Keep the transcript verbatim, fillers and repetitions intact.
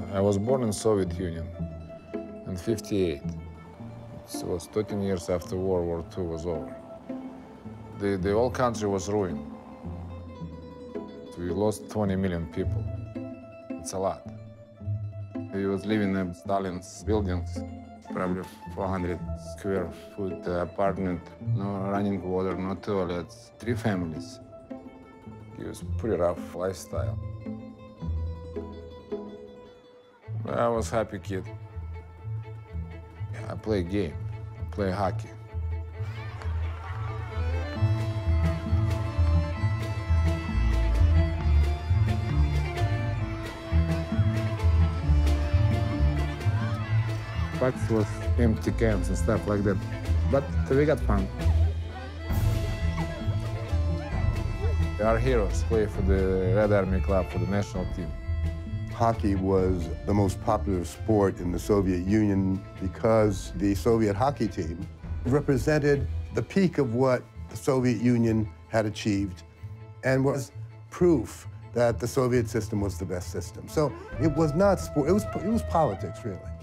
I was born in Soviet Union in fifty-eight. It was thirteen years after World War Two was over. The, the whole country was ruined. We lost twenty million people. It's a lot. We was living in Stalin's buildings, probably four hundred square foot apartment, no running water, no toilets, three families. It was pretty rough lifestyle. I was a happy kid. I play game, I play hockey. Pucks was empty cans and stuff like that, but we got fun. Our heroes play for the Red Army Club, for the national team. Hockey was the most popular sport in the Soviet Union because the Soviet hockey team represented the peak of what the Soviet Union had achieved and was proof that the Soviet system was the best system. So it was not sport, it was, it was politics, really.